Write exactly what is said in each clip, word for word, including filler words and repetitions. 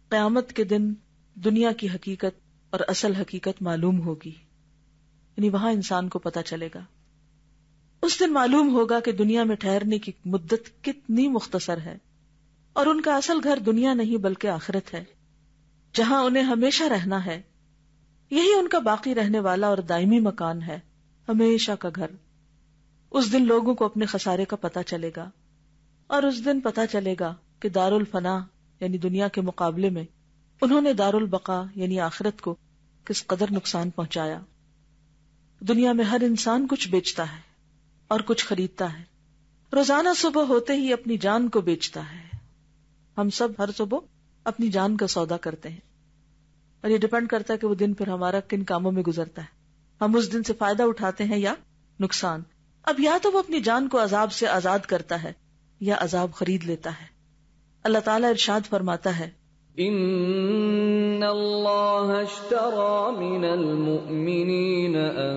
قیامت کے دن دنیا کی حقیقت اور اصل حقیقت معلوم ہوگی، یعنی وہاں انسان کو پتا چلے گا. اس دن معلوم ہوگا کہ دنیا میں ٹھہرنے کی مدت کتنی مختصر ہے اور ان کا اصل گھر دنیا نہیں بلکہ آخرت ہے، جہاں انہیں ہمیشہ رہنا ہے. یہی ان کا باقی رہنے والا اور دائمی مکان ہے، ہمیشہ کا گھر. اس دن لوگوں کو اپنے خسارے کا پتہ چلے گا، اور اس دن پتہ چلے گا کہ دار الفنا یعنی دنیا کے مقابلے میں انہوں نے دار البقا یعنی آخرت کو کس قدر نقصان پہنچایا. دنیا میں ہر انسان کچھ بیچتا ہے اور کچھ خریدتا ہے. روزانہ صبح ہوتے ہی اپنی جان کو بیچتا ہے. ہم سب ہر صبح اپنی جان کا سودا کرتے ہیں، اور یہ ڈیپینڈ کرتا ہے کہ وہ دن پھر ہمارا کن کاموں میں گزرتا ہے. ہم اس دن سے فائدہ اٹھاتے ہیں یا نقصان. اب یا تو وہ اپنی جان کو عذاب سے آزاد کرتا ہے یا عذاب خرید لیتا ہے. اللہ تعالیٰ ارشاد فرماتا ہے، ان اللہ اشترى من المؤمنین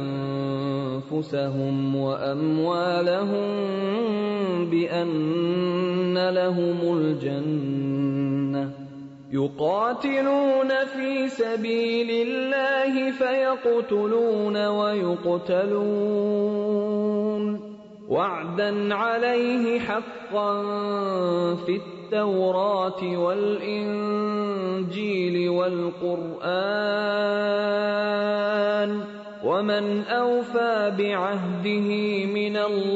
انفسهم واموالهم بان لهم الجنة يقاتلون في سبيل الله فيقتلون ويقتلون وعدا عليه حقا في التوراة والإنجيل والقرآن ومن أوفى بعهده من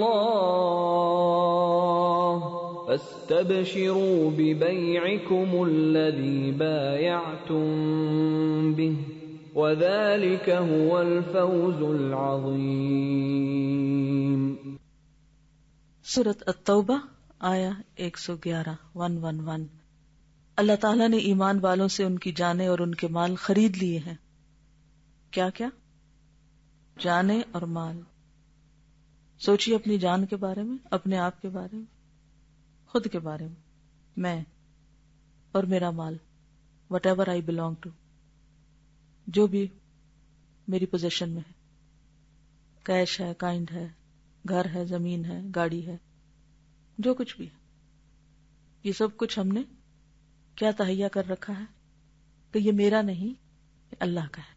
الله فاستبشروا ببيعكم الذي بايعتم به وذلك هو الفوز العظيم. سورۃ التوبہ آیا ایک سو گیارہ ون ون ون. اللہ تعالیٰ نے ایمان والوں سے ان کی جانیں اور ان کے مال خرید لیے ہیں. کیا کیا؟ جانیں اور مال. سوچیے اپنی جان کے بارے میں، اپنے آپ کے بارے میں، خود کے بارے میں. میں اور میرا مال، whatever I belong to, جو بھی میری پوزیشن میں ہے، کیش ہے، کائنڈ ہے، گھر ہے، زمین ہے، گاڑی ہے، جو کچھ بھی ہے، یہ سب کچھ ہم نے کیا تہیا کر رکھا ہے کہ یہ میرا نہیں، یہ اللہ کا ہے،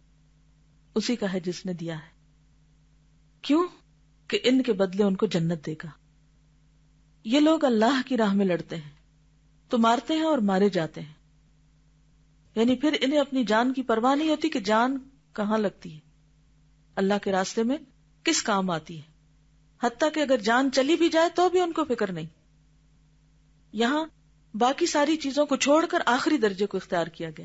اسی کا ہے جس نے دیا ہے. کیوں؟ کہ ان کے بدلے ان کو جنت دے گا. یہ لوگ اللہ کی راہ میں لڑتے ہیں تو مارتے ہیں اور مارے جاتے ہیں، یعنی پھر انہیں اپنی جان کی پرواہ نہیں ہوتی کہ جان کہاں لگتی ہے، اللہ کے راستے میں کس کام آتی ہے. حتیٰ کہ اگر جان چلی بھی جائے تو بھی ان کو فکر نہیں. یہاں باقی ساری چیزوں کو چھوڑ کر آخری درجے کو اختیار کیا گیا.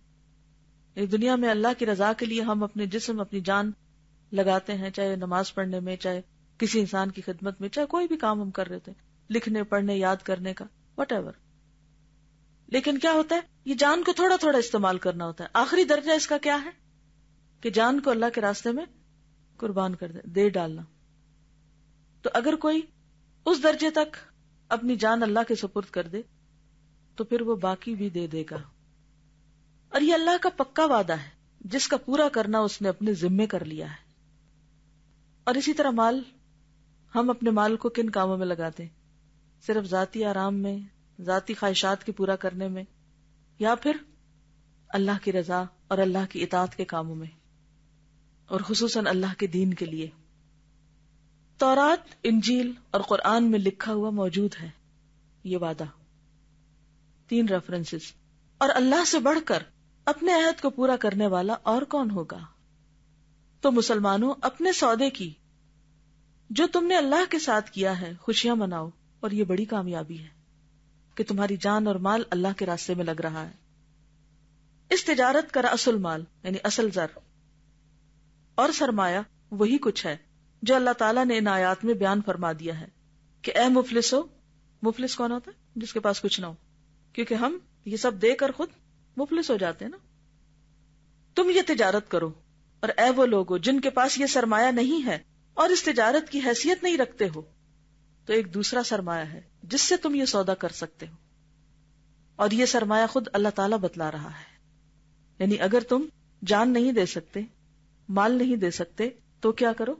ایک دنیا میں اللہ کی رضا کے لیے ہم اپنے جسم، اپنی جان لگاتے ہیں، چاہے نماز پڑھنے میں، چاہے کسی انسان کی خدمت میں، چاہے کوئی بھی کام ہم کر رہے تھے، لکھنے، پڑھنے، یاد کرنے کا، وٹ ایور. لیکن کیا ہوتا ہے، یہ جان کو تھوڑا تھوڑا استعمال کرنا ہوتا ہے. آخری درجہ اس کا کیا ہے کہ جان کو اللہ کے راستے میں قربان کر دے دے ڈالنا. تو اگر کوئی اس درجے تک اپنی جان اللہ کے سپرد کر دے تو پھر وہ باقی بھی دے دے گا. اور یہ اللہ کا پکا وعدہ ہے جس کا پورا کرنا اس نے اپنے ذمے کر لیا ہے. اور اسی طرح مال، ہم اپنے مال کو کن کاموں میں لگاتے ہیں؟ صرف ذاتی آرام میں، ذاتی خواہشات کے پورا کرنے میں، یا پھر اللہ کی رضا اور اللہ کی اطاعت کے کاموں میں، اور خصوصاً اللہ کے دین کے لیے. تورات، انجیل اور قرآن میں لکھا ہوا موجود ہے یہ وعدہ. تین ریفرنسز. اور اللہ سے بڑھ کر اپنے عہد کو پورا کرنے والا اور کون ہوگا؟ تو مسلمانوں، اپنے سودے کی جو تم نے اللہ کے ساتھ کیا ہے خوشیاں مناؤ، اور یہ بڑی کامیابی ہے کہ تمہاری جان اور مال اللہ کے راستے میں لگ رہا ہے. اس تجارت کا رأس المال یعنی اصل زر اور سرمایہ وہی کچھ ہے جو اللہ تعالیٰ نے ان آیات میں بیان فرما دیا ہے کہ اے مفلسو. مفلس کون ہوتا ہے؟ جس کے پاس کچھ نہ ہو، کیونکہ ہم یہ سب دے کر خود مفلس ہو جاتے ہیں نا. تم یہ تجارت کرو، اور اے وہ لوگو جن کے پاس یہ سرمایہ نہیں ہے اور اس تجارت کی حیثیت نہیں رکھتے ہو، تو ایک دوسرا سرمایہ ہے جس سے تم یہ سودا کر سکتے ہو، اور یہ سرمایہ خود اللہ تعالیٰ بتلا رہا ہے. یعنی اگر تم جان نہیں دے سکتے، مال نہیں دے سکتے، تو کیا کرو؟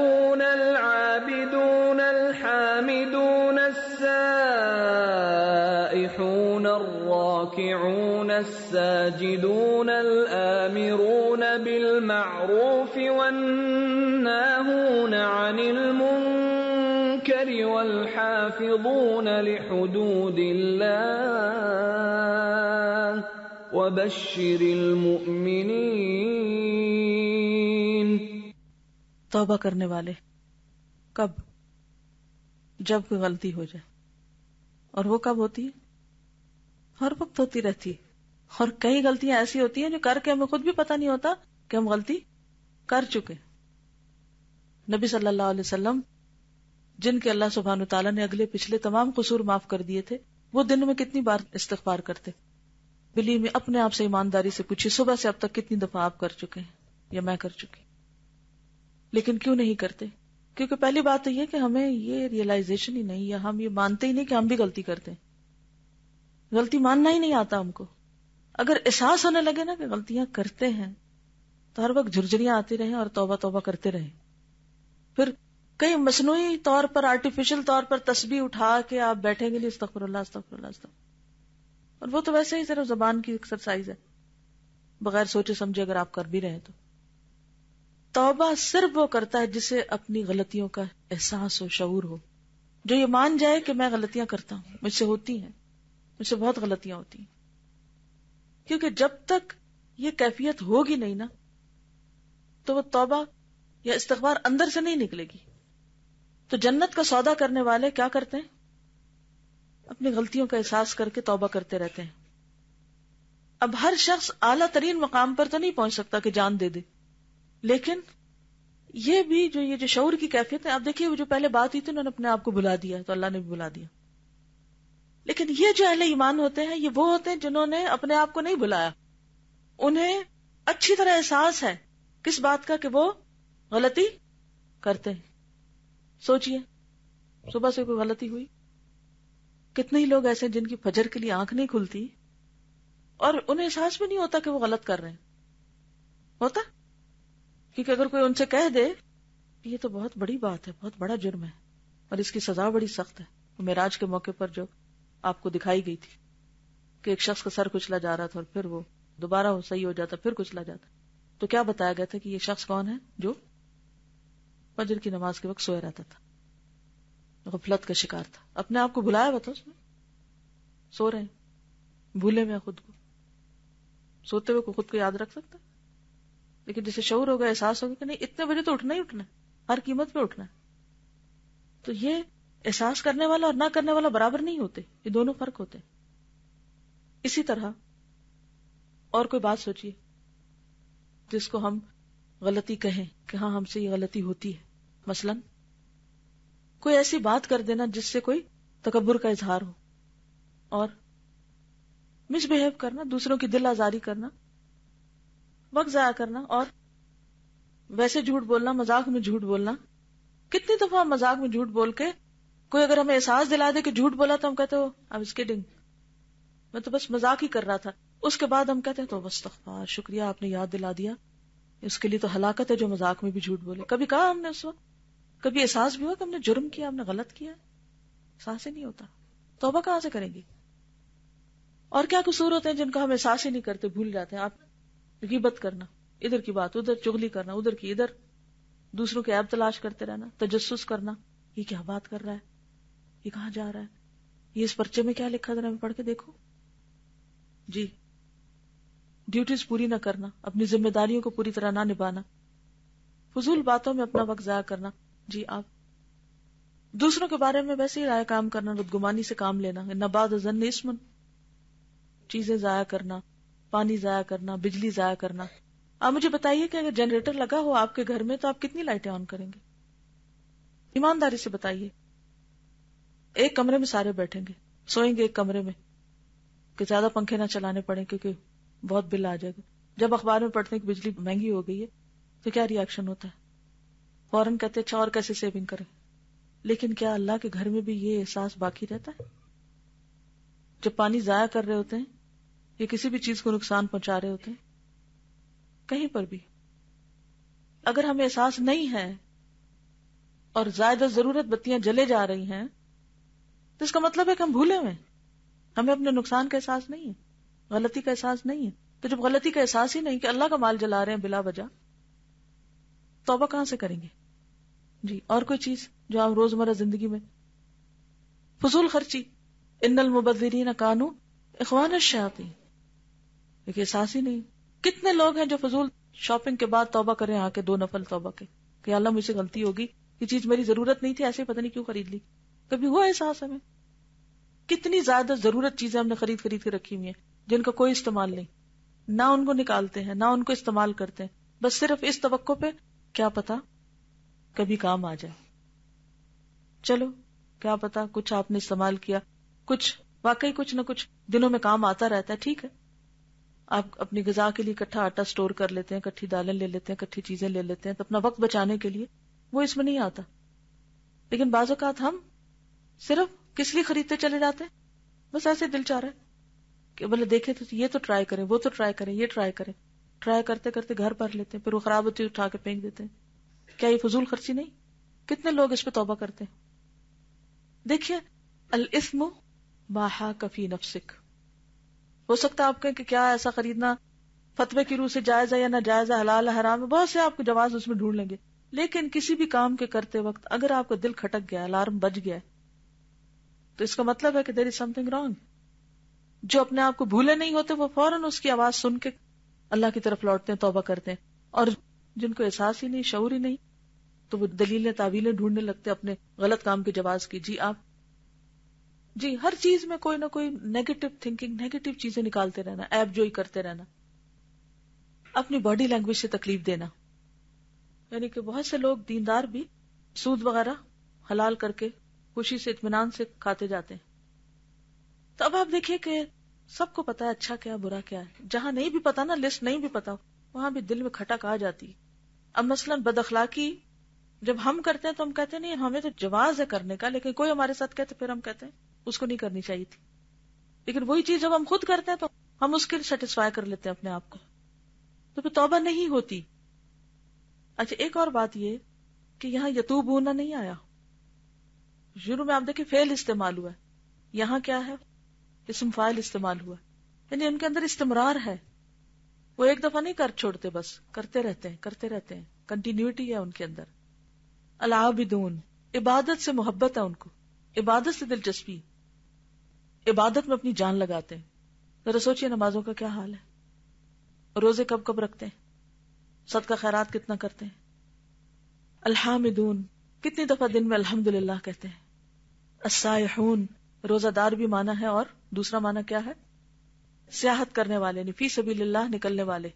التائبون العابدون الحامدون السائحون السائحون الراكعون الساجدون الآمرون بالمعروف والناهون عن المنكر والحافظون لحدود الله وبشر المؤمنين. توبہ کرنے والے کب؟ جب کوئی غلطی ہو جائے. اور وہ کب ہوتی ہے؟ ہر وقت ہوتی رہتی ہے. اور کئی غلطیاں ایسی ہوتی ہیں جو کر کے ہمیں خود بھی پتہ نہیں ہوتا کہ ہم غلطی کر چکے. نبی صلی اللہ علیہ وسلم جن کے اللہ سبحانہ وتعالیٰ نے اگلے پچھلے تمام قصور معاف کر دیے تھے، وہ دن میں کتنی بار استغفار کرتے؟ بلی میں اپنے آپ سے ایمانداری سے پوچھیے صبح سے اب تک کتنی دفعہ آپ کر چکے ہیں یا میں کر چکی. لیکن کیوں نہیں کرتے؟ کیونکہ پہلی بات تو یہ کہ ہمیں یہ ریئلائزیشن ہی نہیں، یا ہم یہ مانتے ہی نہیں کہ ہم بھی غلطی کرتے ہیں. غلطی ماننا ہی نہیں آتا ہم کو. اگر احساس ہونے لگے نا کہ غلطیاں کرتے ہیں تو ہر وقت جھرجھریاں آتی رہیں اور توبہ توبہ کرتے رہیں. پھر کئی مصنوعی طور پر، آرٹیفیشل طور پر تسبیح اٹھا کے آپ بیٹھیں گے، استغفر اللہ استغفر اللہ استغفر. اور وہ تو ویسے ہی صرف زبان کی ایکسرسائز ہے، بغیر سوچے سمجھے اگر آپ کر بھی رہے تو. توبہ صرف وہ کرتا ہے جسے اپنی غلطیوں کا احساس ہو، شعور ہو، جو یہ مان جائے کہ میں غلطیاں کرتا ہوں، مجھ سے ہوتی ہیں، مجھ سے بہت غلطیاں ہوتی ہیں. کیونکہ جب تک یہ کیفیت ہوگی نہیں نا تو وہ توبہ یا استغفار اندر سے نہیں نکلے گی. تو جنت کا سودا کرنے والے کیا کرتے ہیں؟ اپنی غلطیوں کا احساس کر کے توبہ کرتے رہتے ہیں. اب ہر شخص اعلیٰ ترین مقام پر تو نہیں پہنچ سکتا کہ جان دے دے، لیکن یہ بھی جو یہ جو شعور کی کیفیت ہے، آپ دیکھیے وہ جو پہلے بات ہوئی تھی انہوں نے اپنے آپ کو بھلا دیا تو اللہ نے بھی بھلا دیا. لیکن یہ جو اہل ایمان ہوتے ہیں یہ وہ ہوتے ہیں جنہوں نے اپنے آپ کو نہیں بھلایا. انہیں اچھی طرح احساس ہے کس بات کا کہ وہ غلطی کرتے ہیں. سوچئے صبح سے کوئی غلطی ہوئی، کتنے ہی لوگ ایسے جن کی فجر کے لیے آنکھ نہیں کھلتی اور انہیں احساس بھی نہیں ہوتا کہ وہ غلط کر رہے ہیں. ہوتا؟ کیونکہ اگر کوئی ان سے کہہ دے کہ یہ تو بہت بڑی بات ہے، بہت بڑا جرم ہے اور اس کی سزا بڑی سخت ہے. معراج کے موقع پر جو آپ کو دکھائی گئی تھی کہ ایک شخص کا سر کچلا جا رہا تھا اور پھر وہ دوبارہ وہ صحیح ہو جاتا، پھر کچلا جاتا، تو کیا بتایا گیا تھا کہ یہ شخص کون ہے؟ جو فجر کی نماز کے وقت سویا رہتا تھا، غفلت کا شکار تھا، اپنے آپ کو بھلایا ہوا تھا. اس میں سو رہے ہیں، بھولے میں خود کو، سوتے ہوئے کو خود کو یاد رکھ سکتا. لیکن جسے شعور ہوگا، احساس ہوگا کہ نہیں اتنے بجے تو اٹھنا ہی اٹھنا ہے، ہر قیمت پہ اٹھنا ہے. تو یہ احساس کرنے والا اور نہ کرنے والا برابر نہیں ہوتے، یہ دونوں فرق ہوتے. اسی طرح اور کوئی بات سوچیے جس کو ہم غلطی کہیں کہ ہاں ہم سے یہ غلطی ہوتی ہے. مثلا کوئی ایسی بات کر دینا جس سے کوئی تکبر کا اظہار ہو، اور مس بہیو کرنا، دوسروں کی دل آزاری کرنا، وقت ضائع کرنا، اور ویسے جھوٹ بولنا، مذاق میں جھوٹ بولنا. کتنی دفعہ ہم مذاق میں جھوٹ بول کے کوئی اگر ہمیں احساس دلا دے کہ جھوٹ بولا تو ہم کہتے ہو آئی واز کڈنگ، میں تو بس مذاق ہی کر رہا تھا. اس کے بعد ہم کہتے ہیں تو استغفار، شکریہ آپ نے یاد دلا دیا، اس کے لیے تو ہلاکت ہے جو مذاق میں بھی جھوٹ بولے. کبھی کہا ہم نے اس وقت؟ کبھی احساس بھی ہوا کہ ہم نے جرم کیا، ہم نے غلط کیا؟ احساس ہی نہیں ہوتا. توبہ کہاں سے کریں گے؟ اور کیا قصور ہوتے ہیں جن کا ہم احساس ہی نہیں کرتے، بھول جاتے ہیں. آپ غیبت کرنا، ادھر کی بات ادھر، چغلی کرنا ادھر کی ادھر، دوسروں کے عیب تلاش کرتے رہنا، تجسس کرنا، یہ کیا بات کر رہا ہے، یہ کہاں جا رہا ہے، یہ اس پرچے میں کیا لکھا ذرا میں پڑھ کے دیکھو. جی ڈیوٹیز پوری نہ کرنا، اپنی ذمہ داریوں کو پوری طرح نہ نبھانا، فضول باتوں میں اپنا وقت ضائع کرنا. جی آپ دوسروں کے بارے میں ویسے ہی رائے کام کرنا، بدگمانی سے کام لینا، نباد ظن اسمن، چیزیں ضائع کرنا، پانی ضائع کرنا، بجلی ضائع کرنا. آپ مجھے بتائیے کہ اگر جنریٹر لگا ہو آپ کے گھر میں تو آپ کتنی لائٹیں آن کریں گے؟ ایمانداری سے بتائیے. ایک کمرے میں سارے بیٹھیں گے، سوئیں گے ایک کمرے میں کہ زیادہ پنکھے نہ چلانے پڑیں کیونکہ بہت بل آ جائے گا. جب اخبار میں پڑھتے ہیں کہ بجلی مہنگی ہو گئی ہے تو کیا ری ایکشن ہوتا ہے؟ فوراً کہتے اچھا اور کیسے سیونگ کریں. لیکن کیا اللہ کے گھر میں بھی یہ احساس باقی رہتا ہے؟ جب پانی ضائع کر رہے ہوتے ہیں یا کسی بھی چیز کو نقصان پہنچا رہے ہوتے ہیں، کہیں پر بھی اگر ہمیں احساس نہیں ہے اور زائد ضرورت بتیاں جلے جا رہی ہیں تو اس کا مطلب ہے کہ ہم بھولے ہوئے ہیں. ہمیں اپنے نقصان کا احساس نہیں ہے، غلطی کا احساس نہیں ہے. تو جب غلطی کا احساس ہی نہیں کہ اللہ کا مال جلا رہے ہیں بلا وجہ، توبہ کہاں سے کریں گے؟ جی. اور کوئی چیز جو آپ روزمرہ زندگی میں؟ فضول خرچی. ان المبذرین کانوا اخوان الشیاطین. ایک احساس ہی نہیں. کتنے لوگ ہیں جو فضول شاپنگ کے بعد توبہ کریں آ کے دو نفل توبہ کے کہ اللہ مجھ سے غلطی ہوگی، یہ چیز میری ضرورت نہیں تھی، ایسے پتہ نہیں کیوں خرید لی. کبھی ہوا احساس ہمیں؟ کتنی زیادہ ضرورت چیزیں ہم نے خرید خرید کے رکھی ہوئی ہیں جن کا کوئی استعمال نہیں، نہ ان کو نکالتے ہیں نہ ان کو استعمال کرتے ہیں، بس صرف اس توقع پہ کیا پتا کبھی کام آ جائے. چلو کیا پتا کچھ آپ نے استعمال کیا، کچھ واقعی کچھ نہ کچھ دنوں میں کام آتا رہتا ہے. ٹھیک ہے، آپ اپنی غذا کے لیے اکٹھا آٹا سٹور کر لیتے ہیں، اکٹھی دالیں لے لیتے ہیں، اکٹھی چیزیں لے لیتے ہیں تو اپنا وقت بچانے کے لیے، وہ اس میں نہیں آتا. لیکن بعض اوقات ہم صرف کس لیے خریدتے چلے جاتے ہیں؟ بس ایسے دل چاہ رہا ہے کہ بولے دیکھیں تو یہ تو ٹرائی کریں، وہ تو ٹرائی کریں، یہ ٹرائی کریں. ٹرائی کرتے کرتے گھر پر لیتے ہیں، پھر وہ خراب ہوتی اٹھا کے پھینک دیتے ہیں. کیا یہ فضول خرچی نہیں؟ کتنے لوگ اس پہ توبہ کرتے ہیں؟ دیکھیے الاثم ما حاک فی نفسک. ہو سکتا ہے آپ کہیں کہ کیا ایسا خریدنا فتوے کی روح سے جائز ہے یا نہ جائز ہے، حلال ہے حرام ہے، بہت سے آپ کو جواز اس میں ڈھونڈ لیں گے. لیکن کسی بھی کام کے کرتے وقت اگر آپ کا دل کھٹک گیا، الارم بج گیا ہے، تو اس کا مطلب ہے کہ there is something wrong. جو اپنے آپ کو بھولے نہیں ہوتے وہ فوراً اس کی آواز سن کے اللہ کی طرف لوٹتے ہیں، توبہ کرتے ہیں. اور جن کو احساس ہی نہیں، شعور ہی نہیں، تو وہ دلیلیں تعویلیں ڈھونڈنے لگتے اپنے غلط کام کے جواز کی. جی آپ جی ہر چیز میں کوئی نہ کوئی نیگیٹو تھنکنگ، نیگیٹو چیزیں نکالتے رہنا، ایب جوئی کرتے رہنا، اپنی باڈی لینگویج سے تکلیف دینا. یعنی کہ بہت سے لوگ دیندار بھی سود وغیرہ حلال کر کے خوشی سے اطمینان سے کھاتے جاتے ہیں. تو اب آپ دیکھیے کہ سب کو پتا ہے اچھا کیا برا کیا ہے. جہاں نہیں بھی پتا نا، لسٹ نہیں بھی پتا، وہاں بھی دل میں کھٹک آ جاتی. اب مثلا بد اخلاقی جب ہم کرتے ہیں تو ہم کہتے ہیں نہیں ہمیں تو جواز ہے کرنے کا، لیکن کوئی ہمارے ساتھ کہتے پھر ہم کہتے ہیں اس کو نہیں کرنی چاہیے تھی. لیکن وہی چیز جب ہم خود کرتے ہیں تو ہم اس کے لیے سیٹسفائی کر لیتے ہیں اپنے آپ کو، تو پھر توبہ نہیں ہوتی. اچھا ایک اور بات یہ کہ یہاں یتوبون نہیں آیا، شروع میں آپ دیکھیں فعل استعمال ہوا ہے، یہاں کیا ہے؟ اسم فاعل استعمال ہوا، یعنی ان کے اندر استمرار ہے. وہ ایک دفعہ نہیں کر چھوڑتے، بس کرتے رہتے ہیں کرتے رہتے ہیں، کنٹینیوٹی ہے ان کے اندر. العابدون، عبادت سے محبت ہے ان کو، عبادت سے دلچسپی، عبادت میں اپنی جان لگاتے ہیں. ذرا سوچئے نمازوں کا کیا حال ہے، روزے کب کب رکھتے ہیں، صدقہ خیرات کتنا کرتے ہیں. الحامدون، کتنی دفعہ دن میں الحمدللہ کہتے ہیں. السائحون، روزہ دار بھی مانا ہے اور دوسرا مانا کیا ہے؟ سیاحت کرنے والے، یعنی فی سبیل اللہ نکلنے والے.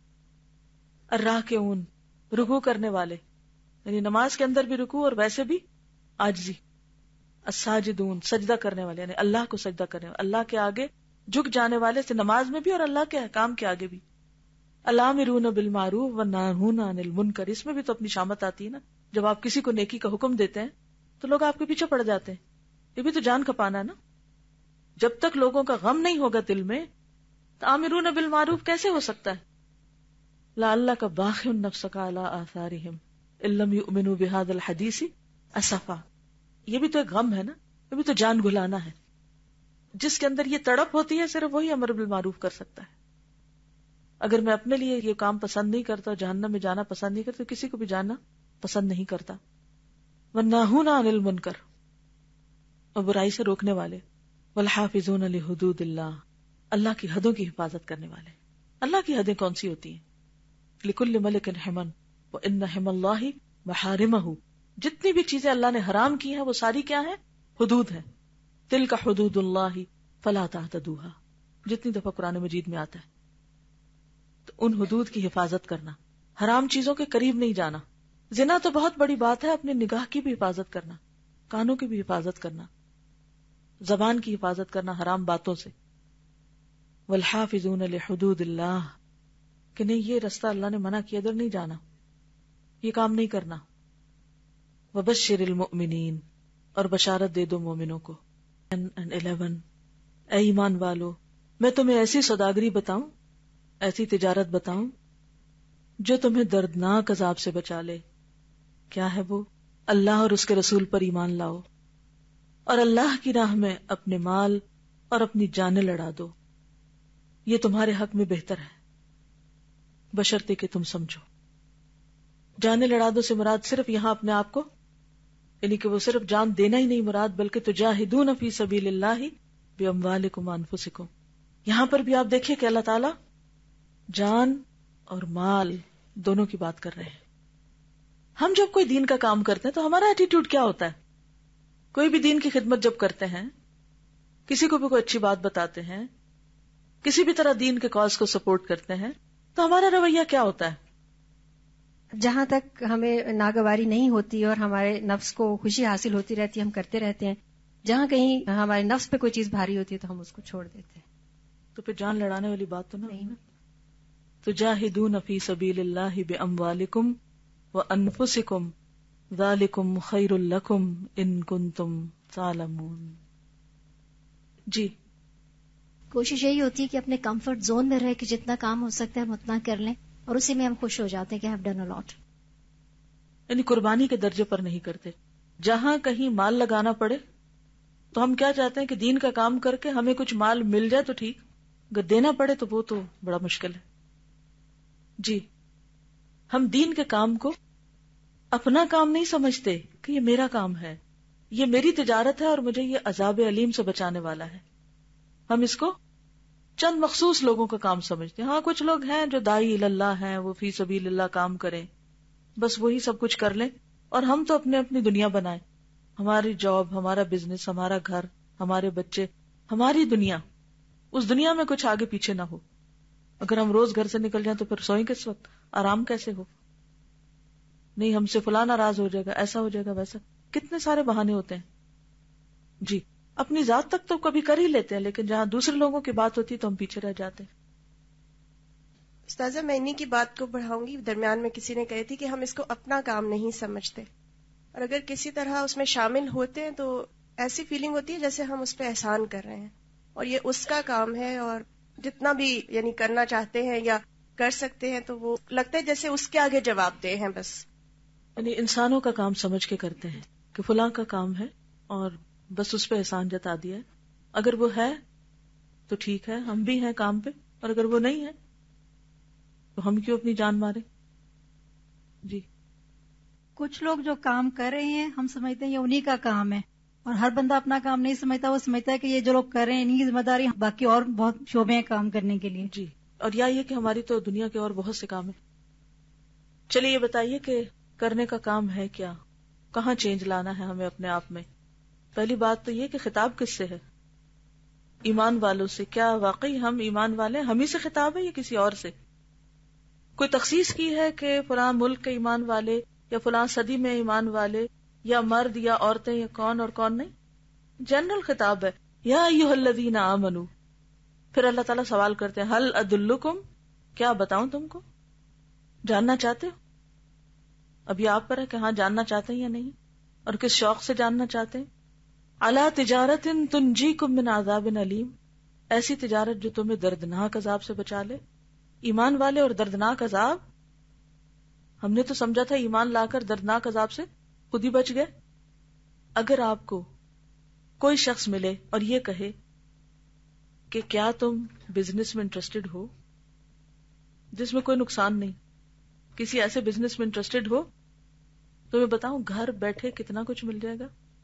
الراکعون، رکوع کرنے والے، یعنی نماز کے اندر بھی رکوع اور ویسے بھی عاجزی. الساجدون، سجدہ کرنے والے، یعنی اللہ کو سجدہ کرنے والے، اللہ کے آگے جھک جانے والے سے نماز میں بھی اور اللہ کے احکام کے آگے بھی. الامرون بالمعروف والناہون عن المنکر، اس میں بھی تو اپنی شامت آتی ہے نا. جب آپ کسی کو نیکی کا حکم دیتے ہیں تو لوگ آپ کے پیچھے پڑ جاتے ہیں، یہ بھی تو جان کھپانا ہے نا. جب تک لوگوں کا غم نہیں ہوگا دل میں تو آمرون بالمعروف کیسے ہو سکتا ہے؟ لعلک باخع نفسک علی آثارہم ان لم یؤمنوا بہذا الحدیث اسفا. یہ بھی تو ایک غم ہے نا، یہ بھی تو جان گھلانا ہے. جس کے اندر یہ تڑپ ہوتی ہے صرف وہی امر بالمعروف کر سکتا ہے. اگر میں اپنے لیے یہ کام پسند نہیں کرتا، جہنم میں جانا پسند نہیں کرتا، کسی کو بھی جانا پسند نہیں کرتا. والناہون عن المنکر، اور برائی سے روکنے والے. والحافظون لحدود اللہ، اللہ کی حدوں کی حفاظت کرنے والے. اللہ کی حدیں کون سی ہوتی ہیں؟ لکل ملک حمن وان حم اللہ محارمہ، جتنی بھی چیزیں اللہ نے حرام کی ہیں وہ ساری کیا ہیں؟ حدود ہیں. تلک حدود اللہ فلا تعتدوها، جتنی دفعہ قرآن مجید میں آتا ہے. تو ان حدود کی حفاظت کرنا، حرام چیزوں کے قریب نہیں جانا. زنا تو بہت بڑی بات ہے، اپنی نگاہ کی بھی حفاظت کرنا، کانوں کی بھی حفاظت کرنا، زبان کی حفاظت کرنا حرام باتوں سے. والحافظون لحدود اللہ، کہ نہیں یہ رستہ اللہ نے منع کیا، ادھر نہیں جانا، یہ کام نہیں کرنا. وبشر المؤمنین، اور بشارت دے دو مومنوں کو. الیون، اے ایمان والو میں تمہیں ایسی سوداگری بتاؤں، ایسی تجارت بتاؤں جو تمہیں دردناک عذاب سے بچا لے. کیا ہے وہ؟ اللہ اور اس کے رسول پر ایمان لاؤ اور اللہ کی راہ میں اپنے مال اور اپنی جانیں لڑا دو، یہ تمہارے حق میں بہتر ہے، بشرطے کہ تم سمجھو۔ جانیں لڑا دو سے مراد صرف یہاں اپنے آپ کو، یعنی کہ وہ صرف جان دینا ہی نہیں مراد، بلکہ تجاہدون فی سبیل اللہ باموالکم وانفسکم۔ یہاں پر بھی آپ دیکھیے کہ اللہ تعالی جان اور مال دونوں کی بات کر رہے ہیں۔ ہم جب کوئی دین کا کام کرتے ہیں تو ہمارا ایٹیٹیوڈ کیا ہوتا ہے؟ کوئی بھی دین کی خدمت جب کرتے ہیں، کسی کو بھی کوئی اچھی بات بتاتے ہیں، کسی بھی طرح دین کے کاز کو سپورٹ کرتے ہیں، تو ہمارا رویہ کیا ہوتا ہے؟ جہاں تک ہمیں ناگواری نہیں ہوتی اور ہمارے نفس کو خوشی حاصل ہوتی رہتی ہے ہم کرتے رہتے ہیں، جہاں کہیں ہمارے نفس پہ کوئی چیز بھاری ہوتی ہے تو ہم اس کو چھوڑ دیتے ہیں۔ تو پھر جان لڑانے والی بات تو نہیں نا۔ تجاہدون فی سبیل اللہ باموالکم وانفسکم ذالکم خیر لکم ان کنتم تعلمون۔ جی کوشش یہی ہوتی ہے کہ اپنے کمفرٹ زون میں رہ کے جتنا کام ہو سکتا ہے ہم اتنا کر لیں، اور اسی میں ہم خوش ہو جاتے ہیں کہ I've done a lot۔ یعنی قربانی کے درجے پر نہیں کرتے۔ جہاں کہیں مال لگانا پڑے تو ہم کیا چاہتے ہیں کہ دین کا کام کر کے ہمیں کچھ مال مل جائے تو ٹھیک، اگر دینا پڑے تو وہ تو بڑا مشکل ہے۔ جی ہم دین کے کام کو اپنا کام نہیں سمجھتے کہ یہ میرا کام ہے، یہ میری تجارت ہے اور مجھے یہ عذاب علیم سے بچانے والا ہے۔ ہم اس کو چند مخصوص لوگوں کا کام سمجھتے ہیں۔ ہاں کچھ لوگ ہیں جو داعی اللہ ہیں، وہ فی سبیل اللہ کام کریں، بس وہی سب کچھ کر لیں، اور ہم تو اپنے اپنی دنیا بنائیں، ہماری جاب، ہمارا بزنس، ہمارا گھر، ہمارے بچے، ہماری دنیا، اس دنیا میں کچھ آگے پیچھے نہ ہو۔ اگر ہم روز گھر سے نکل جائیں تو پھر سوئیں کس وقت، آرام کیسے ہو؟ نہیں ہم سے فلاں ناراض ہو جائے گا، ایسا ہو جائے گا، ویسا، کتنے سارے بہانے ہوتے ہیں۔ جی اپنی ذات تک تو کبھی کر ہی لیتے ہیں، لیکن جہاں دوسرے لوگوں کی بات ہوتی ہے تو ہم پیچھے رہ جاتے ہیں۔ استاذہ میں انہی کی بات کو بڑھاؤں گی، درمیان میں کسی نے کہی تھی کہ ہم اس کو اپنا کام نہیں سمجھتے، اور اگر کسی طرح اس میں شامل ہوتے ہیں تو ایسی فیلنگ ہوتی ہے جیسے ہم اس پہ احسان کر رہے ہیں، اور یہ اس کا کام ہے، اور جتنا بھی یعنی کرنا چاہتے ہیں یا کر سکتے ہیں تو وہ لگتا ہے جیسے اس کے آگے جواب دہ ہیں بس۔ یعنی انسانوں کا کام سمجھ کے کرتے ہیں کہ فلاں کا کام ہے اور بس اس پہ احسان جتا دیا ہے، اگر وہ ہے تو ٹھیک ہے ہم بھی ہیں کام پہ، اور اگر وہ نہیں ہے تو ہم کیوں اپنی جان مارے۔ جی کچھ لوگ جو کام کر رہے ہیں ہم سمجھتے ہیں یہ انہی کا کام ہے، اور ہر بندہ اپنا کام نہیں سمجھتا، وہ سمجھتا ہے کہ یہ جو لوگ کر رہے ہیں انہی کی ذمہ داری، باقی اور بہت شعبے ہیں کام کرنے کے لیے۔ جی اور یا یہ کہ ہماری تو دنیا کے اور بہت سے کام ہیں۔ چلیے یہ بتائیے کہ کرنے کا کام ہے کیا، کہاں چینج لانا ہے ہمیں اپنے آپ میں؟ پہلی بات تو یہ کہ خطاب کس سے ہے؟ ایمان والوں سے۔ کیا واقعی ہم ایمان والے، ہم ہی سے خطاب ہے یا کسی اور سے؟ کوئی تخصیص کی ہے کہ فلاں ملک کے ایمان والے یا فلاں صدی میں ایمان والے یا مرد یا عورتیں یا کون اور کون نہیں، جنرل خطاب ہے، یا ایھا الذین آمنو۔ پھر اللہ تعالیٰ سوال کرتے ہیں ہل ادلکم، کیا بتاؤں تم کو؟ جاننا چاہتے ہو؟ اب یہ آپ پر ہے کہ ہاں جاننا چاہتے ہیں یا نہیں، اور کس شوق سے جاننا چاہتے ہیں۔ الا تجارت تنجیکم من عذاب علیم، ایسی تجارت جو تمہیں دردناک عذاب سے بچا لے۔ ایمان والے اور دردناک عذاب، ہم نے تو سمجھا تھا ایمان لا کر دردناک عذاب سے خود ہی بچ گئے۔ اگر آپ کو کوئی شخص ملے اور یہ کہے کہ کیا تم بزنس میں انٹرسٹڈ ہو جس میں کوئی نقصان نہیں، کسی ایسے بزنس میں انٹرسٹڈ ہو تو میں بتاؤں گھر بیٹھے کتنا کچھ مل جائے گا،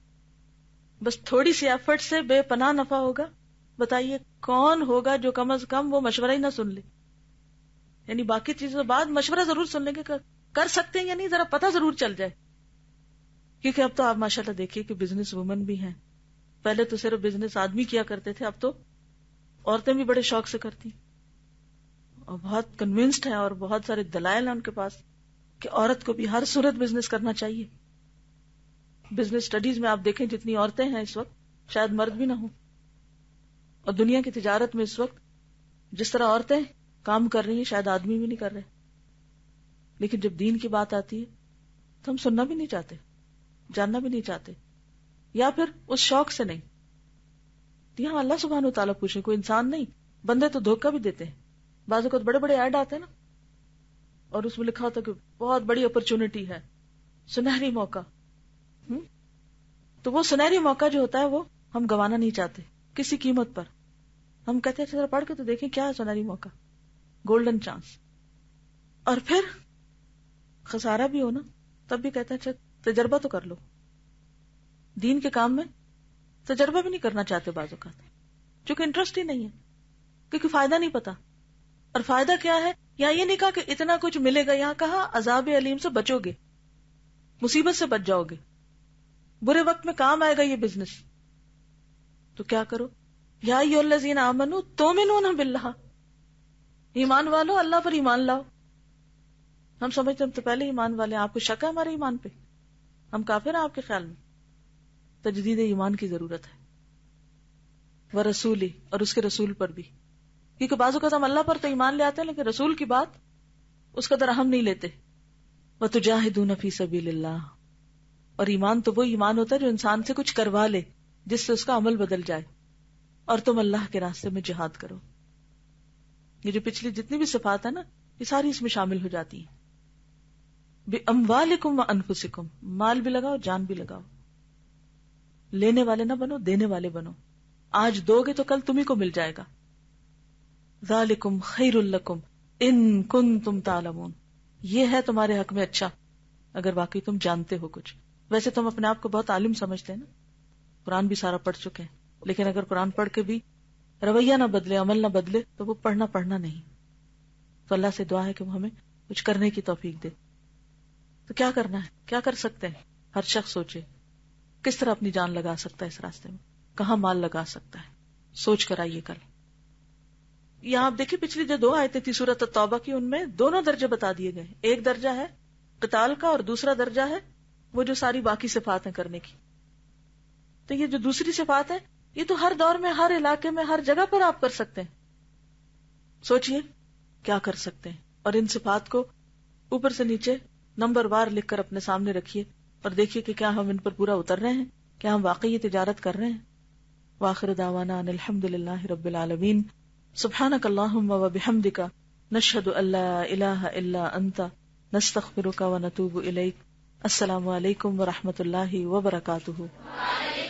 بس تھوڑی سی ایفرٹ سے بے پناہ نفع ہوگا۔ بتائیے کون ہوگا جو کم از کم وہ مشورہ ہی نہ سن لے؟ یعنی باقی چیزوں کے بعد مشورہ ضرور سن لیں گے، کر سکتے ہیں یا نہیں ذرا پتہ ضرور چل جائے۔ کیونکہ اب تو آپ ماشاءاللہ دیکھیے کہ بزنس وومن بھی ہیں، پہلے تو صرف بزنس آدمی کیا کرتے تھے، اب تو عورتیں بھی بڑے شوق سے کرتی اور بہت کنونسڈ ہیں، اور بہت سارے دلائل ہیں ان کے پاس کہ عورت کو بھی ہر صورت بزنس کرنا چاہیے۔ بزنس سٹڈیز میں آپ دیکھیں جتنی عورتیں ہیں اس وقت شاید مرد بھی نہ ہوں، اور دنیا کی تجارت میں اس وقت جس طرح عورتیں کام کر رہی ہیں شاید آدمی بھی نہیں کر رہے، لیکن جب دین کی بات آتی ہے تو ہم سننا بھی نہیں چاہتے، جاننا بھی نہیں چاہتے، یا پھر اس شوق سے نہیں۔ یہاں اللہ سبحانہ وتعالیٰ پوچھے، کوئی انسان نہیں، بندے تو دھوکہ بھی دیتے ہیں۔ بعض اوقات بڑے بڑے ایڈ آتے ہیں نا، اور اس میں لکھا ہوتا ہے کہ بہت بڑی اپرچونٹی ہے، سنہری موقع، ہم؟ تو وہ سنہری موقع جو ہوتا ہے وہ ہم گوانا نہیں چاہتے کسی قیمت پر۔ ہم کہتے ہیں ذرا پڑھ کے تو دیکھیں کیا ہے سنہری موقع، گولڈن چانس. اور پھر خسارہ بھی ہو نا تب بھی کہتے ہیں اچھا تجربہ تو کر لو. دین کے کام میں تجربہ بھی نہیں کرنا چاہتے بعض اوقات، چونکہ انٹرسٹ ہی نہیں ہے، کیونکہ فائدہ نہیں پتا. اور فائدہ کیا ہے؟ یہاں یہ نہیں کہا کہ اتنا کچھ ملے گا، یہاں کہا عذاب علیم سے بچو گے، مصیبت سے بچ جاؤ گے، برے وقت میں کام آئے گا یہ بزنس. تو کیا کرو؟ یا ایھا الذین آمنوا تؤمنون باللہ، ایمان والو اللہ پر ایمان لاؤ. ہم سمجھتے ہم تو پہلے ایمان والے ہیں، آپ کو شک ہے ہمارے ایمان پہ؟ ہم کافر ہیں آپ کے خیال میں؟ تجدید ایمان کی ضرورت ہے. ورسولی، اور اس کے رسول پر بھی، کیونکہ بعض اوقات ہم اللہ پر تو ایمان لے آتے ہیں لیکن رسول کی بات اس قدر اہم نہیں لیتے. وتجاہدون فی سبیل اللہ، اور ایمان تو وہ ایمان ہوتا ہے جو انسان سے کچھ کروا لے جس سے اس کا عمل بدل جائے. اور تم اللہ کے راستے میں جہاد کرو. یہ جو پچھلی جتنی بھی صفات ہے نا یہ ساری اس میں شامل ہو جاتی ہیں. بِأَمْوَالِكُمْ وَأَنفُسِكُمْ، مال بھی لگاؤ جان بھی لگاؤ. لینے والے نہ بنو، دینے والے بنو. آج دو گے تو کل تمہیں کو مل جائے گا. ذَلِكُمْ خَيْرٌ لَكُمْ إِن كُنتُمْ تَعْلَمُونَ، یہ ہے تمہارے حق میں اچھا اگر واقعی تم جانتے ہو کچھ. ویسے تم اپنے آپ کو بہت عالم سمجھتے ہیں نا، قرآن بھی سارا پڑھ چکے ہیں، لیکن اگر قرآن پڑھ کے بھی رویہ نہ بدلے، عمل نہ بدلے تو وہ پڑھنا پڑھنا نہیں. تو اللہ سے دعا ہے کہ وہ ہمیں کچھ کرنے کی توفیق دے. تو کیا کرنا ہے، کیا کر سکتے ہیں؟ ہر شخص سوچے کس طرح اپنی جان لگا سکتا ہے اس راستے میں، کہاں مال لگا سکتا ہے. سوچ کر آئیے کل. یہاں آپ دیکھیں پچھلی جو دو آیتیں تھی سورۃ التوبہ کی، ان میں دونوں درجے بتا دیے گئے. ایک درجہ ہے قتال کا اور دوسرا درجہ ہے وہ جو ساری باقی صفات ہیں کرنے کی. تو یہ جو دوسری صفات ہے یہ تو ہر دور میں، ہر علاقے میں، ہر جگہ پر آپ کر سکتے ہیں. سوچئے کیا کر سکتے ہیں، اور ان صفات کو اوپر سے نیچے نمبر وار لکھ کر اپنے سامنے رکھیے اور دیکھیے کہ کیا ہم ان پر پورا اتر رہے ہیں، کیا ہم واقعی یہ تجارت کر رہے ہیں. وآخر دعوانا ان الحمد للہ رب العالمین. سبحانک اللہم و بحمدک، نشہد ان لا الہ الا انت، نستغفرک و نتوب الیک. السلام علیکم ورحمۃ اللہ وبرکاتہ.